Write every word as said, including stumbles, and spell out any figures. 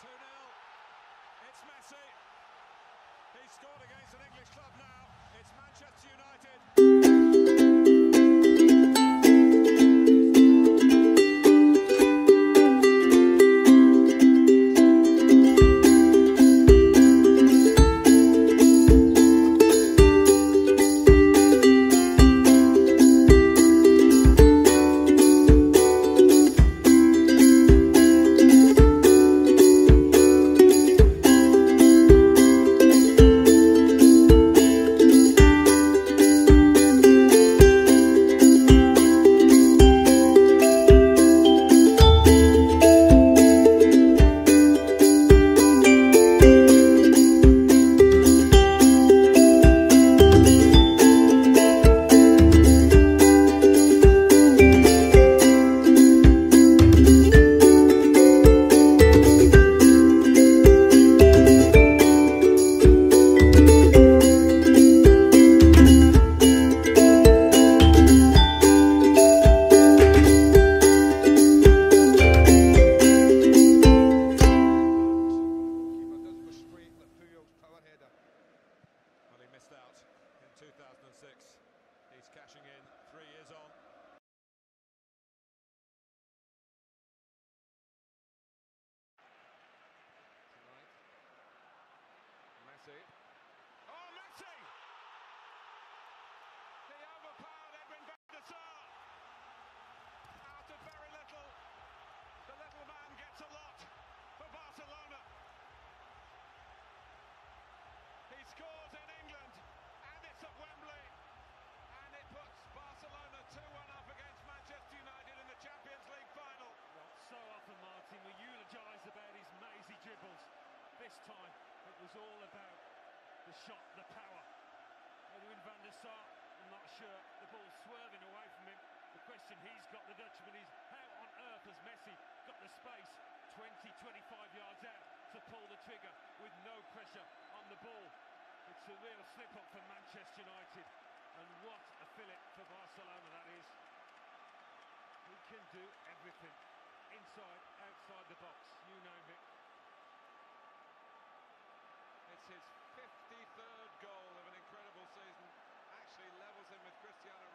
two nil. It's Messi. He's scored against an English club now. It's Manchester United. Out in two thousand six. He's cashing in three years on. Tonight, Messi. Oh, Messi! He overpowered Edwin van der Sar. Out of very little, the little man gets a lot for Barcelona. He scores in England. At Wembley, and it puts Barcelona two one up against Manchester United in the Champions League final. Well, so often, Martin, we eulogise about his mazy dribbles. This time, it was all about the shot, the power. Edwin van der Sar, I'm not sure, the ball's swerving away from him. The question he's got, the Dutchman, is how on earth has Messi got the space twenty, twenty-five yards out to pull the trigger with no pressure on the ball? It's a real slip-up for Manchester United, and what a fillip for Barcelona that is. He can do everything, inside, outside the box, you name it. It's his fifty-third goal of an incredible season, actually levels him with Cristiano